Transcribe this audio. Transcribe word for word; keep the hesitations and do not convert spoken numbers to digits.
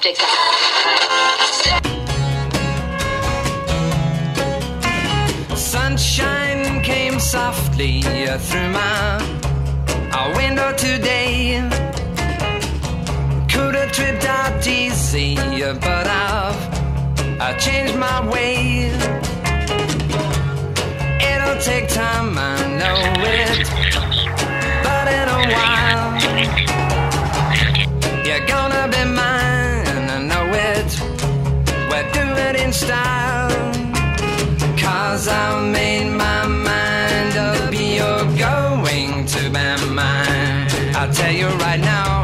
skeptic. Sunshine came softly through my window today. Could have tripped out easy, but I've I changed my way. It'll take time, I know it, but in a while you're gonna be mine, I know it. We'll do it in style, 'cause I made my mind up, you're going to be mine. I'll tell you right now,